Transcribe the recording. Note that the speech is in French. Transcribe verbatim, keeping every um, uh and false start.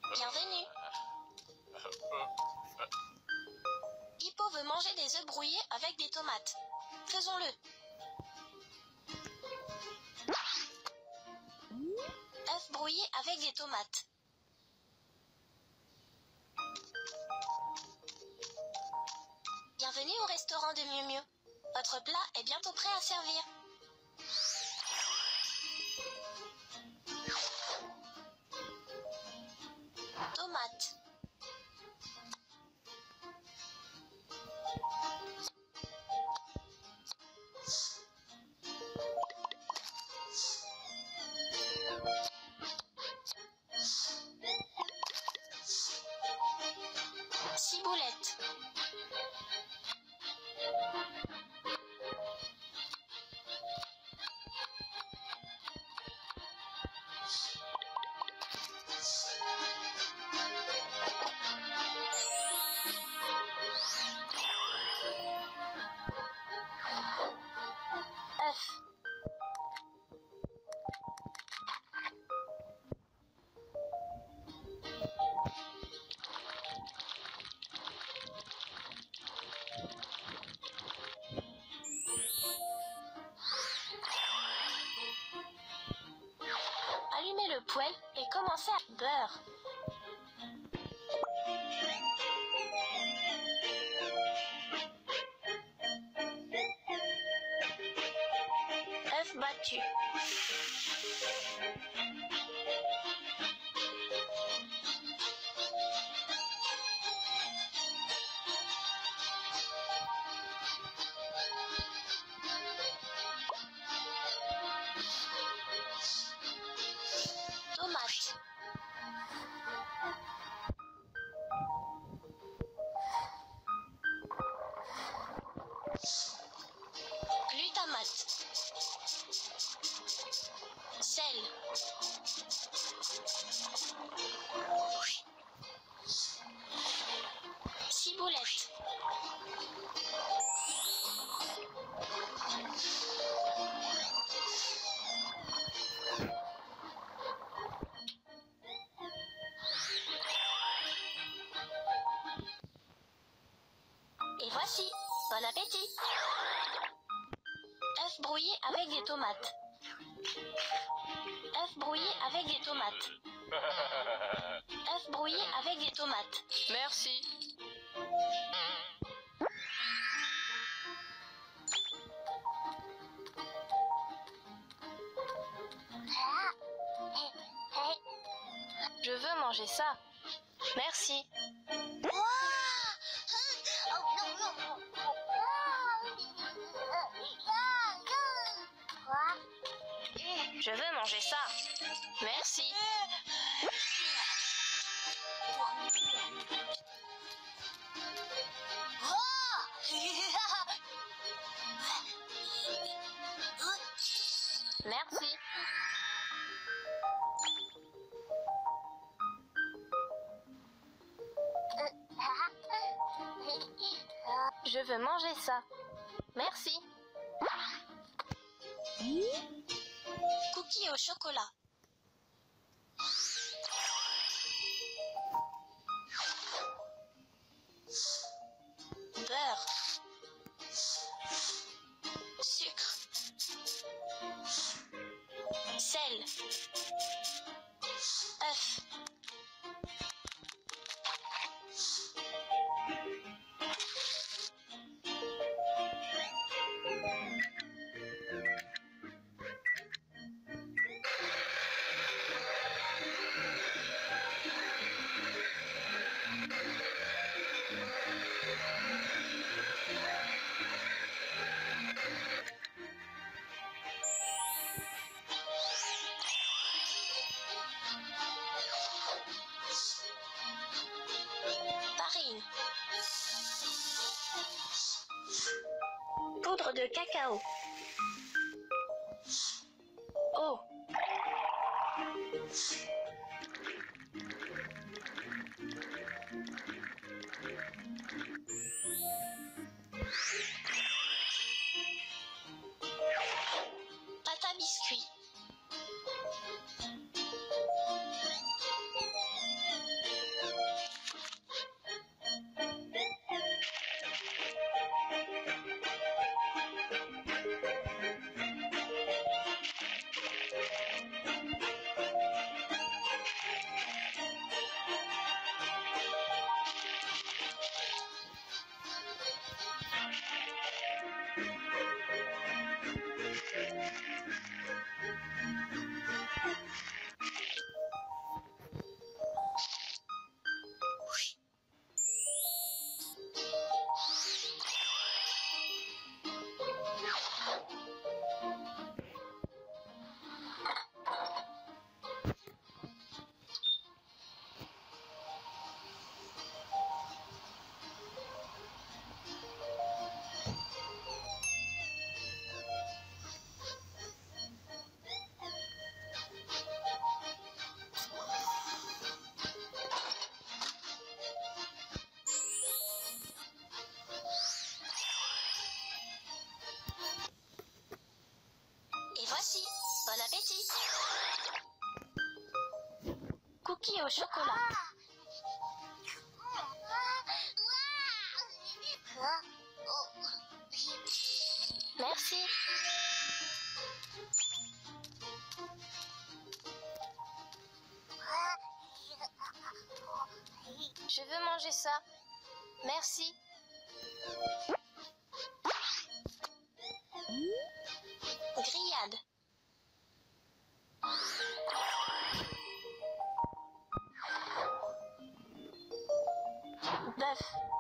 Bienvenue. Hippo veut manger des œufs brouillés avec des tomates. Faisons-le. Œufs brouillés avec des tomates. Bienvenue au restaurant de Miu Miu. Votre plat est bientôt prêt à servir. Tomates. Ciboulette. Œuf. Allumez le poêle et commencez à beurre. Œuf battu. Tomates. Glutamate. Sel. Ciboulette. Et voici, bon appétit! Œufs brouillés avec des tomates. Œufs brouillés avec des tomates. Œufs brouillés avec des tomates. Merci. Je veux manger ça. Merci. Je veux manger ça. Merci. Merci. Je veux manger ça. Merci. Cookies au chocolat. Beurre. Sucre. Sel. Œuf. Farine. Poudre de cacao. Eau. Pâte à biscuits. Biscuit au chocolat. Merci. Je veux manger ça. Merci. Grillade. Bœuf.